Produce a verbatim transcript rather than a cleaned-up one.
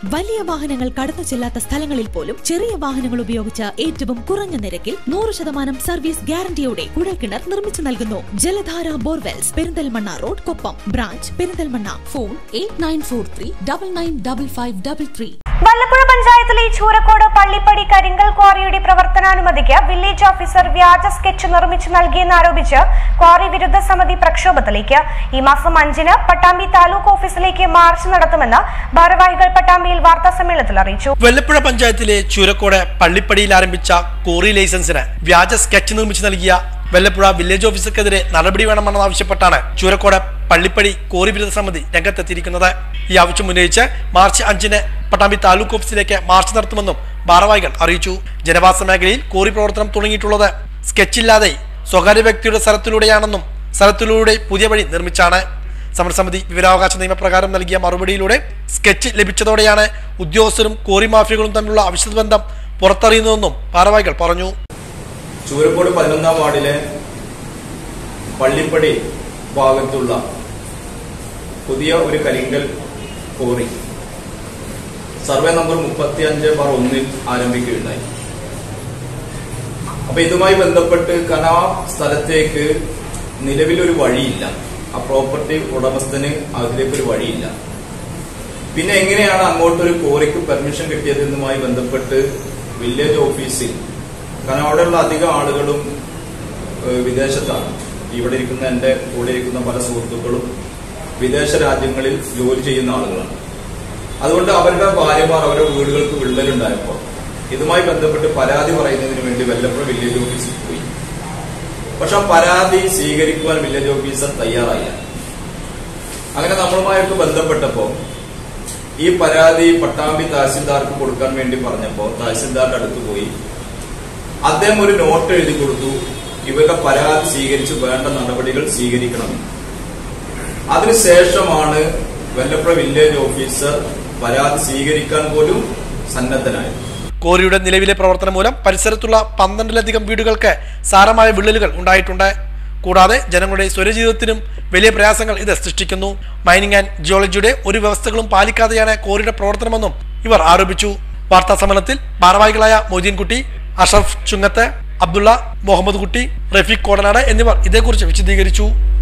വലിയ വാഹനങ്ങൾ കടന്നു ചെല്ലാത്ത സ്ഥലങ്ങളിൽ പോലും ചെറിയ വാഹനങ്ങൾ ഉപയോഗിച്ച് ഏറ്റവും കുറഞ്ഞ നിരക്കിൽ നൂറ് ശതമാനം സർവീസ് ഗ്യാരണ്ടിയോടെ കുഴൽക്കിണർ നിർമ്മിച്ചു നൽകുന്നു. Jaladhara borewells, Perinthalmanna road, Koppam. Branch Perinthalmanna. Phone eight nine four three double nine double five double three. Vallappuzha പഞ്ചായത്തിലെ ചൂരക്കോട് പള്ളിപ്പടി കരിങ്കൽ ക്വാറിയുടെ പ്രവർത്തനാനുമതിക്ക് വില്ലേജ് ഓഫീസർ വ്യാജ സ്കെച്ച് നിർമ്മിച്ചു നൽകിയെന്നാരോപിച്ച് ക്വാറി വിരുദ്ധ സമിതി പ്രക്ഷോഭത്തിലേക്ക്. ഈ മാസം അഞ്ചിന് പട്ടാമ്പി താലൂക്ക് ഓഫീസിലേക്ക് മാർച്ച് നടത്തുമെന്ന് ഭാരവാഹികൾ പട്ടാമ്പിയിൽ വാർത്താ സമ്മേളനത്തിൽ അറിയിച്ചു. വല്ലപ്പുഴ പഞ്ചായത്തിലെ ചൂരക്കോട് പള്ളിപ്പടിയിൽ ആരംഭിച്ച ക്വാറി ലൈസൻസിന് വ്യാജ സ്കെച്ച് നിർമ്മിച്ചു നൽകിയ വല്ലപ്പുഴ വില്ലേജ് ഓഫീസർക്കെതിരെ നടപടി വേണമെന്നാവശ്യപ്പെട്ടാണ് ചൂരക്കോട് പള്ളിപ്പടി ക്വാറി വിരുദ്ധ സമിതി രംഗത്തെത്തിയിരിക്കുന്നത്. ഈ ആവശ്യം ഉന്നയിച്ച് മാർച്ച് അഞ്ചിന് പട്ടാമ്പി താലൂക്ക് ഓഫീസിലേക്ക് മാർച്ച് നടത്തുമെന്നും ഭാരവാഹികൾ അറിയിച്ചു. ജനവാസ മേഖലയിൽ ക്വാറി പ്രവർത്തനം തുടങ്ങിയിട്ടുള്ളത് സ്കെച്ചില്ലാതെ സ്വകാര്യ വ്യക്തിയുടെ സ്ഥലത്തിലൂടെയാണെന്നും സ്ഥലത്തിലൂടെ പുതിയ വഴി നിർമ്മിച്ചാണ്. സമരസമിതി വിവരാവകാശ നിയമപ്രകാരം നൽകിയ മറുപടിയിലൂടെ സ്കെച്ച് ലഭിച്ചതോടെയാണ് ഉദ്യോഗസ്ഥരും ക്വാറി മാഫിയകളും തമ്മിലുള്ള അവിശുദ്ധ ബന്ധം പുറത്തറിയുന്നതെന്നും ഭാരവാഹികൾ പറഞ്ഞു. ചൂരക്കോട് പതിനൊന്നാം വാർഡിലെ പള്ളിപ്പടി ഭാഗത്തുള്ള പുതിയ ഒരു കരിങ്കൽ ക്വാറി സർവേ നമ്പർ മുപ്പത്തി അഞ്ച് ബാർ ഒന്നിൽ ആരംഭിക്കുകയുണ്ടായി. അപ്പൊ ഇതുമായി ബന്ധപ്പെട്ട് കനാ സ്ഥലത്തേക്ക് നിലവിലൊരു വഴിയില്ല. ആ പ്രോപ്പർട്ടി ഉടമസ്ഥന് അതിലേക്കൊരു വഴിയില്ല. പിന്നെ എങ്ങനെയാണ് അങ്ങോട്ടൊരു ക്വാറിക്ക് പെർമിഷൻ കിട്ടിയതെന്നുമായി ബന്ധപ്പെട്ട് വില്ലേജ് ഓഫീസിൽ, കാരണം അവിടെയുള്ള അധികം ആളുകളും വിദേശത്താണ്. ഇവിടെ ഇരിക്കുന്ന എന്റെ കൂടെ ഇരിക്കുന്ന പല സുഹൃത്തുക്കളും വിദേശ രാജ്യങ്ങളിൽ ജോലി ചെയ്യുന്ന ആളുകളാണ്. അതുകൊണ്ട് അവരുടെ ഭാര്യമാർ അവരുടെ വീടുകൾക്ക് വിള്ളലുണ്ടായപ്പോൾ ഇതുമായി ബന്ധപ്പെട്ട് പരാതി പറയുന്നതിന് വേണ്ടി വല്ലപ്പുഴ വില്ലേജ് ഓഫീസിൽ പോയി. പക്ഷെ ആ പരാതി സ്വീകരിക്കുവാൻ വില്ലേജ് ഓഫീസർ തയ്യാറായില്ല. അങ്ങനെ നമ്മളുമായിട്ട് ബന്ധപ്പെട്ടപ്പോൾ ഈ പരാതി പട്ടാമ്പി തഹസിൽദാർക്ക് കൊടുക്കാൻ വേണ്ടി പറഞ്ഞപ്പോൾ തഹസിൽദാരുടെ അടുത്ത് പോയി അദ്ദേഹം ഒരു നോട്ട് എഴുതി കൊടുത്തു, ഇവരുടെ പരാതി സ്വീകരിച്ച് വേണ്ട നടപടികൾ സ്വീകരിക്കണമെന്ന്. അതിനുശേഷമാണ് വല്ലപ്പുഴ വില്ലേജ് ഓഫീസർ പരാതി സ്വീകരിക്കാൻ പോലും സന്നദ്ധനായത്. ക്വാറിയുടെ നിലവിലെ പ്രവർത്തനം മൂലം പരിസരത്തുള്ള പന്ത്രണ്ടിലധികം വീടുകൾക്ക് സാരമായ വിള്ളലുകൾ ഉണ്ടായിട്ടുണ്ട്. കൂടാതെ ജനങ്ങളുടെ സ്വരജീവിതത്തിനും വലിയ പ്രയാസങ്ങൾ ഇത് സൃഷ്ടിക്കുന്നു. മൈനിങ് ആൻഡ് ജിയോളജിയുടെ ഒരു വ്യവസ്ഥകളും പാലിക്കാതെയാണ് ക്വാറിയുടെ പ്രവർത്തനമെന്നും ഇവർ ആരോപിച്ചു. വാർത്താ സമ്മേളനത്തിൽ ഭാരവാഹികളായ മൊയ്തീൻകുട്ടി, അഷറഫ് ചുങ്ങത്ത്, അബ്ദുള്ള, മുഹമ്മദ് കുട്ടി, റഫീഖ് കോടനാട് എന്നിവർ ഇതേക്കുറിച്ച് വിശദീകരിച്ചു.